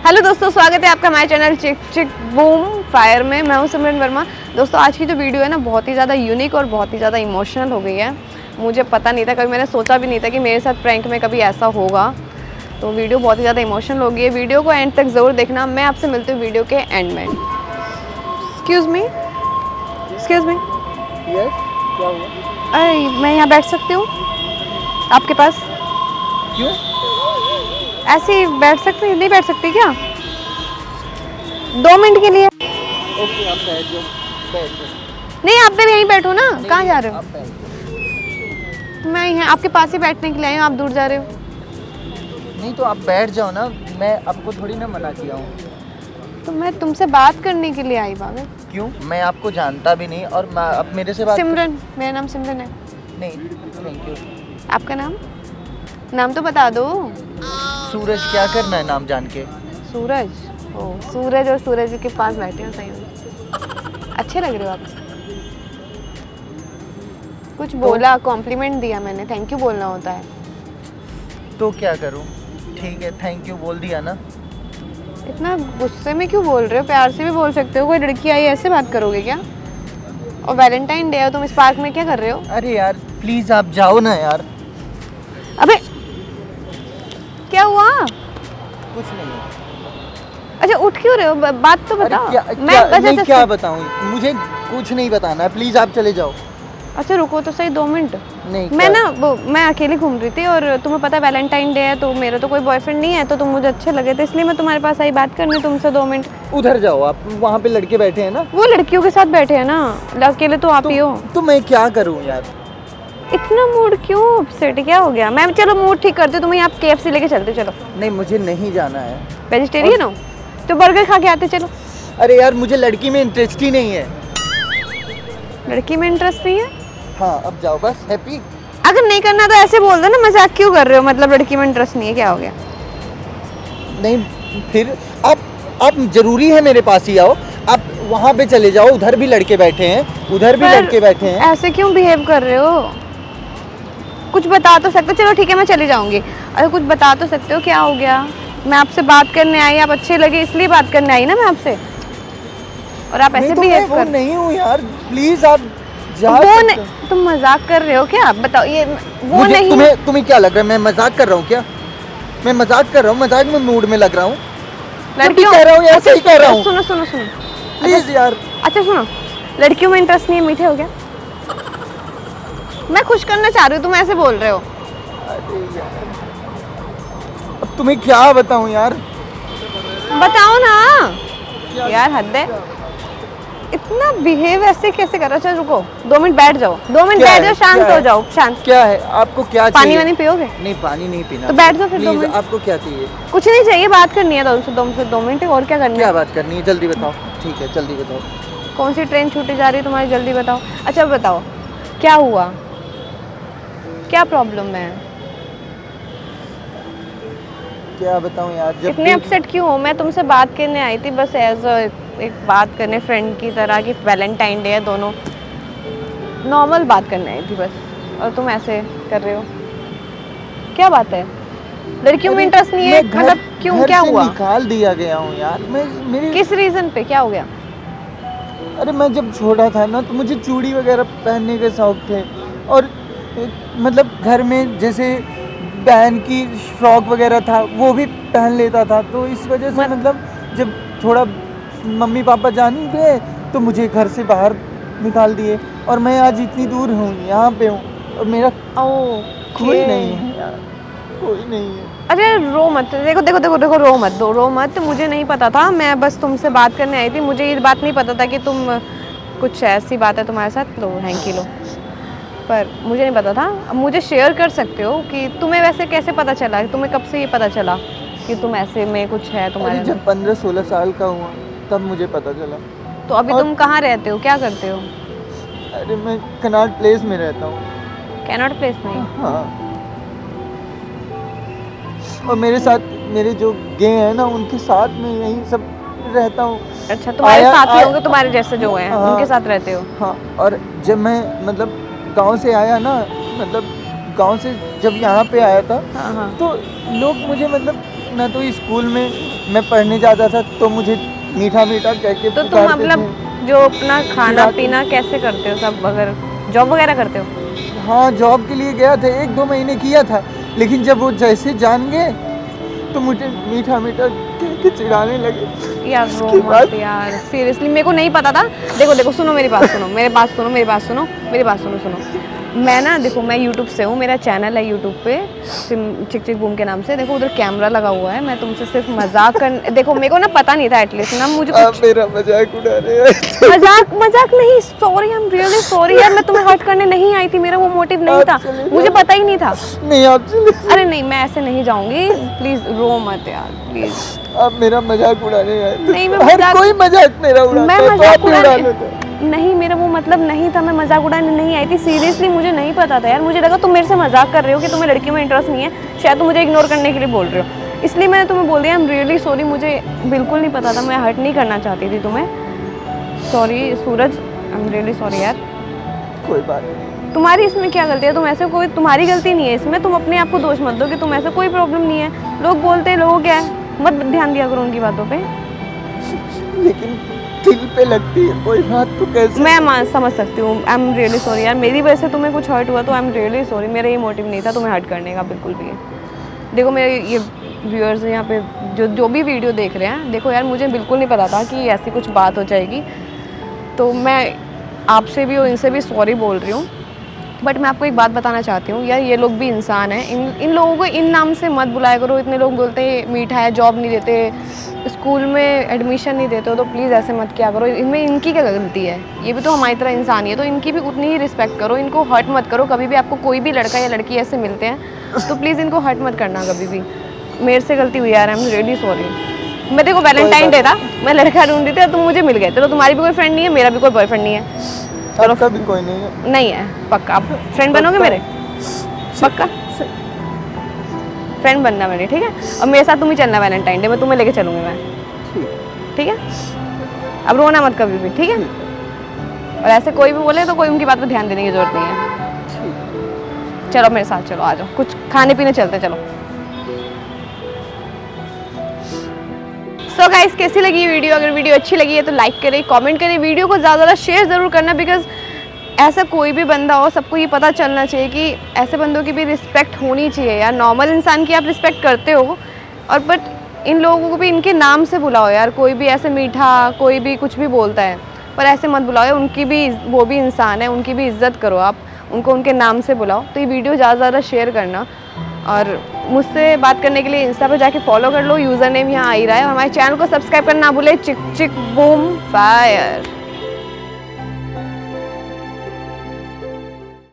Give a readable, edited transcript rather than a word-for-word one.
Hello दोस्तों, स्वागत है आपका हमारे चैनल चिक चिक बूम फायर में। मैं हूं सिमरन वर्मा। दोस्तों आज की जो वीडियो है ना बहुत ही ज़्यादा यूनिक और बहुत ही ज़्यादा इमोशनल हो गई है। मुझे पता नहीं था, कभी मैंने सोचा भी नहीं था कि मेरे साथ प्रैंक में कभी ऐसा होगा। तो वीडियो बहुत ही ज़्यादा इमोशनल हो गई है। वीडियो को एंड तक ज़रूर देखना। मैं आपसे मिलती हूँ वीडियो के एंड में। Excuse me. यस, क्या हुआ? अरे मैं यहाँ बैठ सकती हूँ आपके पास? क्यों? ऐसे ही बैठ सकती? नहीं बैठ सकती क्या? 2 मिनट के लिए? ओके, आप बैठ जाओ। नहीं, आप भी यहीं बैठो ना। कहाँ जा रहे हो? आप बैठ जाओ। मैं यहाँ आपके पास ही बैठने के लिए आई हूँ, आप दूर जा रहे हो। नहीं तो आप बैठ जाओ ना, मैं आपको थोड़ी ना मना किया हूँ। तो मैं तुमसे बात करने के लिए आई पागल। क्यों? मैं आपको जानता भी नहीं और आप मेरे से बात सिमरन, मेरा नाम सिमरन है। नहीं, थैंक यू। आपका नाम तो बता दो। सूरज, क्या करना है नाम जान के? सूरज? ओ, सूरज और सूरज के पास बैठे हो सही में। अच्छे लग रहे हो आप। कुछ बोला, कॉम्प्लीमेंट दिया मैंने, थैंक यू बोलना होता है। तो क्या करूँ? ठीक है, थैंक यू बोल दिया ना। इतना गुस्से में क्यों बोल रहे हो? प्यार से भी बोल सकते हो। कोई लड़की आई ऐसे बात करोगे क्या? और वैलेंटाइन डे है, तुम इस पार्क में क्या कर रहे हो? अरे यार प्लीज आप जाओ ना यार। अबे क्या हुआ? कुछ नहीं है। अच्छा उठ क्यों रहे हो? बात तो बताओ। क्या बताऊँ? मुझे कुछ नहीं बताना है, प्लीज आप चले जाओ। अच्छा रुको तो सही 2 मिनट। नहीं, मैं अकेली घूम रही थी और तुम्हें पता है वैलेंटाइन डे है, तो मेरा तो कोई बॉयफ्रेंड नहीं है, तो तुम मुझे अच्छे लगे थे इसलिए मैं तुम्हारे पास आई बात करने तुमसे 2 मिनट। उधर जाओ आप, वहाँ पे लड़के बैठे हैं ना। वो लड़कियों के साथ बैठे हैं ना, अकेले तो आप ही हो। तो मैं क्या करूँ यार? इतना मूड क्यों अपसेट? क्या हो गया? मैं चलो मूड ठीक करती हूँ, तुम्हें यहाँ KFC लेके चलते। चलो। नहीं, मुझे नहीं जाना है। वेजिटेरियन हो तो बर्गर खा के आते। चलो। अरे यार मुझे लड़की में इंटरेस्ट ही नहीं है। लड़की में इंटरेस्ट नहीं है? हाँ अब जाओ बस। हैप्पी? अगर नहीं करना तो ऐसे बोल दो ना, मजाक क्यों कर रहे हो? मतलब लड़की में इंटरेस्ट नहीं है, क्या हो गया? नहीं फिर आप जरूरी है मेरे पास ही आओ। आप वहाँ पे चले जाओ, उधर भी लड़के बैठे हैं, उधर भी लड़के बैठे हैं। ऐसे क्यों बिहेव कर रहे हो? कुछ बता तो सकते हो? चलो ठीक है मैं चली जाऊंगी। अरे कुछ बता तो सकते हो क्या हो गया? मैं आपसे बात करने आई, आप अच्छे लगे इसलिए बात करने आई ना मैं आपसे, और आप ऐसे बिहेव कर। नहीं हूँ यार, प्लीज आप जा। तुम मजाक कर रहे हो क्या? बताओ। ये वो नहीं। तुम्हें क्या लग रहा है मैं मजाक कर रहा हूँ क्या? मैं मजाक कर रहा हूँ, मजाक में मूड में लग रहा हूँ। लड़कियों कह रहा हूँ यार, सही कह रहा हूँ। सुनो प्लीज यार। अच्छा सुनो, लड़कियों में इंटरेस्ट नहीं है, मीठे हो गया? मैं खुश करना चाह रही हूँ, तुम ऐसे बोल रहे हो। अरे यार अब तुम्हें क्या बताऊँ यार? बताओ ना यार, हद है। इतना बिहेव ऐसे कैसे कर रहा? चल रुको 2 मिनट बैठ जाओ। 2 मिनट बैठ जाओ, शांत हो जाओ। शांत। क्या है आपको? क्या पानी चाहिए? वानी पियोगे? नहीं पानी नहीं पीना। तो बैठ जाओ फिर 2 मिनट। आपको क्या चाहिए? कुछ नहीं चाहिए, बात करनी है तुमसे 2 मिनट। और क्या करना है? क्या बात करनी है? जल्दी बताओ। ठीक है जल्दी बताओ। कौन सी ट्रेन छूटी जा रही है तुम्हारी? जल्दी बताओ। अच्छा बताओ क्या हुआ, क्या प्रॉब्लम है? क्या बताऊं यार? जब इतने अपसेट क्यों हो? मैं तुमसे बात करने आई थी बस एज एक बात करने फ्रेंड की तरह, कि वैलेंटाइन डे है, दोनों नॉर्मल बात करने आई थी बस, और तुम ऐसे कर रहे हो। क्या बात है? लड़कियों में इंटरेस्ट नहीं है मतलब क्यों? क्या हुआ? निकाल दिया गया हूँ यार मैं। मेरे किस रीजन पे? क्या हो गया? अरे मैं जब छोटा था ना तो मुझे चूड़ी वगैरह पहनने के शौक थे, और मतलब घर में जैसे बहन की फ्रॉक वगैरह था वो भी पहन लेता था, तो इस वजह से मतलब जब थोड़ा मम्मी पापा जान गए तो मुझे घर से बाहर निकाल दिए, और मैं आज इतनी दूर हूँ, यहाँ पे हूँ, और मेरा कोई नहीं है यार, कोई नहीं है। अरे रो मत। देखो रो मत। मुझे नहीं पता था, मैं बस तुमसे बात करने आई थी। मुझे ये बात नहीं पता था कि तुम कुछ ऐसी बात है तुम्हारे साथ। लो हैंकी लो। पर मुझे नहीं पता था। अब मुझे शेयर कर सकते हो कि तुम्हें वैसे कैसे पता चला? तुम्हें कब से ये पता चला कि तुम ऐसे में कुछ है तुम्हारे? जब 15-16 साल का हुआ तब मुझे पता चला। तो अभी तुम कहाँ रहते हो? क्या करते हो? अरे मैं कनॉट प्लेस में रहता हूँ। कैनॉट प्लेस में? हाँ, और मेरे साथ मेरे जो गे हैं ना उनके साथ में यही सब रहता हूँ। अच्छा तुम्हारे साथी होंगे तुम्हारे जैसे जो हैं। हाँ, उनके साथ रहते हो? हाँ, और जब मैं मतलब गांव से आया ना, मतलब गांव से जब यहाँ पे आया था, हाँ। तो लोग मुझे मतलब ना तो स्कूल में मैं पढ़ने जाता था तो मुझे मीठा मीठा कह के तो तुम पुकारते मतलब थे। जो अपना खाना पीना कैसे करते हो सब, अगर जॉब वगैरह करते हो? हाँ, जॉब के लिए गया था, 1-2 महीने किया था, लेकिन जब वो जैसे जान गए तो मुझे मीठा मीठा कह के चिढ़ाने लगे। यार रो मत यार, सीरियसली मेरे को नहीं पता था। देखो सुनो मेरी बात सुनो, मेरी बात सुनो। मैं ना देखो, मैं यूट्यूब से हूँ, मेरा चैनल है यूट्यूब पे चिक चिक बूम के नाम से। देखो उधर कैमरा लगा हुआ है, मैं तुमसे सिर्फ मजाक कर देखो मेरे को ना पता नहीं था एटलीस्ट ना मुझे कुछ मेरा मजाक उड़ा रहे हैं। मजाक नहीं, sorry, I am really sorry यार, मैं तुम्हें हर्ट करने नहीं आई थी, मेरा वो मोटिव नहीं था, मुझे पता ही नहीं था। नहीं आप चले। अरे नहीं, मैं ऐसे नहीं जाऊंगी, प्लीज रो मत यार, प्लीज। आप मेरा मजाक उड़ाने आए? नहीं, मैं हर कोई मजाक मेरा उड़ाता है, मैं मजाक तो आप उड़ा लेते। नहीं, मेरा वो मतलब नहीं था, मैं मजाक उड़ाने नहीं आई थी, सीरियसली मुझे नहीं पता था यार। मुझे लगा तुम मेरे से मजाक कर रहे हो कि तुम्हें लड़कियों में इंटरेस्ट नहीं है, शायद तुम मुझे इग्नोर करने के लिए बोल रहे हो, इसलिए मैंने तुम्हें बोल दिया आई एम रियली सॉरी, मुझे बिल्कुल नहीं पता था, मैं हर्ट नहीं करना चाहती थी तुम्हें। Sorry Suraj, I am really sorry यार। कोई बात नहीं, तुम्हारी इसमें क्या गलती है? तुम ऐसे कोई, तुम्हारी गलती नहीं है इसमें, तुम अपने आप को दोष मत दो कि तुम ऐसे, कोई प्रॉब्लम नहीं है, लोग बोलते हैं, लोगों क्या है, मत ध्यान दिया करो उनकी बातों पे। लेकिन दिल पे लगती है कोई बात तो कैसे? मैं समझ सकती हूँ, आई एम रियली सॉरी यार, मेरी वजह से तुम्हें कुछ हर्ट हुआ तो आई एम रियली सॉरी, मेरा ये मोटिव नहीं था तुम्हें हर्ट करने का बिल्कुल भी। देखो मेरे ये व्यूअर्स यहाँ पे जो भी वीडियो देख रहे हैं, देखो यार मुझे बिल्कुल नहीं पता था कि ऐसी कुछ बात हो जाएगी, तो मैं आपसे भी और इनसे भी सॉरी बोल रही हूँ। बट मैं आपको एक बात बताना चाहती हूँ यार, ये लोग भी इंसान हैं, इन लोगों को इन नाम से मत बुलाया करो। इतने लोग बोलते हैं मीठा है, जॉब नहीं देते, स्कूल में एडमिशन नहीं देते हो, तो प्लीज़ ऐसे मत किया करो। इनमें इनकी क्या गलती है? ये भी तो हमारी तरह इंसान ही है, तो इनकी भी उतनी ही रिस्पेक्ट करो, इनको हर्ट मत करो। कभी भी आपको कोई भी लड़का या लड़की ऐसे मिलते हैं तो प्लीज़ इनको हर्ट मत करना कभी भी। मेरे से गलती हुई यार, आई एम रियली सॉरी। मैं देखो वैलेंटाइन डे था, मैं लड़का ढूंढ रही थी, तुम मुझे मिल गए, चलो तुम्हारी भी कोई फ्रेंड नहीं है, मेरा भी कोई बॉयफ्रेंड नहीं है, चलो कभी कोई नहीं है। नहीं है, पक्का आप फ्रेंड बनोगे मेरे? पक्का फ्रेंड बनना मेरे, ठीक है? और मेरे साथ तुम ही चलना वैलेंटाइन डे में, तुम्हें लेके चलूंगी मैं, ठीक है? अब रोना मत कभी भी, ठीक है? और ऐसे कोई भी बोले तो कोई उनकी बात पे ध्यान देने की जरूरत नहीं है। चलो मेरे साथ चलो, आ जाओ, कुछ खाने पीने चलते, चलो। सो गाइस, कैसी लगी ये वीडियो? अगर वीडियो अच्छी लगी है तो लाइक करें, कमेंट करें, वीडियो को ज़्यादा शेयर ज़रूर करना, बिकॉज ऐसा कोई भी बंदा हो, सबको ये पता चलना चाहिए कि ऐसे बंदों की भी रिस्पेक्ट होनी चाहिए यार। नॉर्मल इंसान की आप रिस्पेक्ट करते हो, और बट इन लोगों को भी इनके नाम से बुलाओ यार। कोई भी ऐसे मीठा, कोई भी कुछ भी बोलता है, पर ऐसे मत बुलाओ, उनकी भी, वो भी इंसान है, उनकी भी इज्जत करो आप, उनको उनके नाम से बुलाओ। तो ये वीडियो ज़्यादा शेयर करना, और मुझसे बात करने के लिए इंस्टा पे जाके फॉलो कर लो, यूज़र नेम यहाँ आ ही रहा है, और हमारे चैनल को सब्सक्राइब करना ना भूले, चिक चिक बूम फायर।